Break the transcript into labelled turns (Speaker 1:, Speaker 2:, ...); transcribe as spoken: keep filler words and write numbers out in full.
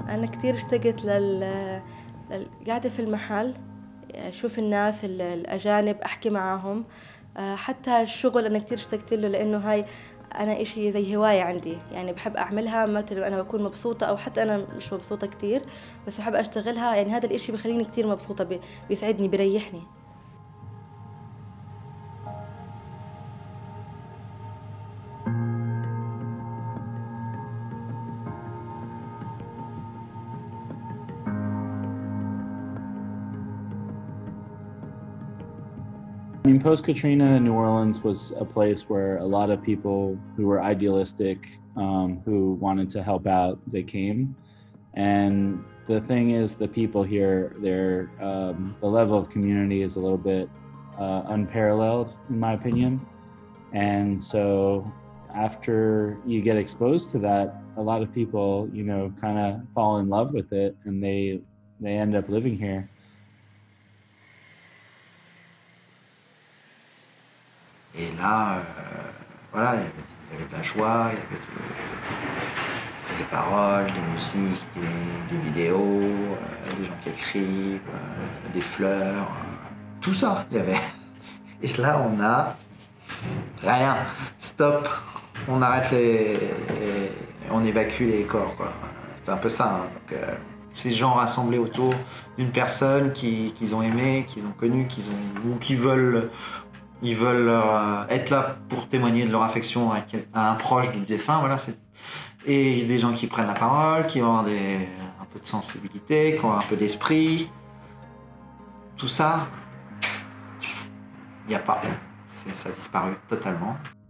Speaker 1: أنا كتير اشتقت لل... للقعدة في المحل، أشوف الناس الأجانب، أحكي معاهم. حتى الشغل أنا كتير اشتقت له، لأنه هاي أنا إشي زي هواية عندي، يعني بحب أعملها مثل أنا بكون مبسوطة أو حتى أنا مش مبسوطة كتير، بس بحب أشتغلها. يعني هذا الإشي بخليني كتير مبسوطة، بيسعدني، بيريحني.
Speaker 2: I mean, post-Katrina, New Orleans was a place where a lot of people who were idealistic, um, who wanted to help out, they came. And the thing is, the people here, they're, um, the level of community is a little bit uh, unparalleled, in my opinion. And so after you get exposed to that, a lot of people, you know, kind of fall in love with it, and they, they end up living here.
Speaker 3: Et là, euh, voilà, il y, avait, il y avait de la joie, il y avait de, des paroles, des musiques, des, des vidéos, euh, des gens qui écrivent, euh, des fleurs, euh, tout ça, il y avait. Et là, on a rien, stop, on arrête les, les on évacue les corps, quoi. C'est un peu ça. Hein. Donc, euh, ces gens rassemblés autour d'une personne qu'ils qui ont aimée, qu'ils ont connue, qu'ils ont ou qui veulent. Ils veulent euh, être là pour témoigner de leur affection à, à un proche du défunt, voilà. Et des gens qui prennent la parole, qui vont avoir des, un peu de sensibilité, qui ont un peu d'esprit. Tout ça, il n'y a pas. Ça a disparu totalement.